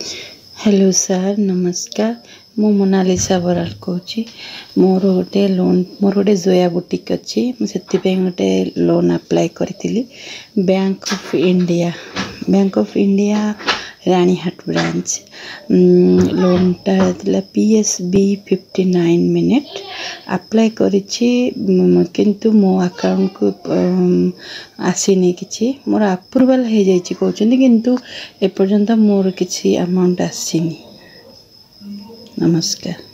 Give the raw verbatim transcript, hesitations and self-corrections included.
Hello sir नमस्कार मु Mona Lisa Baral कहूँ मोर गोटे लोन मोर गोटे जोया बुटीक अच्छी से गोटे लोन अप्लाई करी bank of India bank of India Ranihat branch लोनटा P S B fifty nine minute apply करी किंतु मो अकाउंट को आसीनी कि मोर अप्रूवल हो जाइए कहते किंतु एपर्यंत मोर किसी अमाउंट आसीनी। नमस्कार।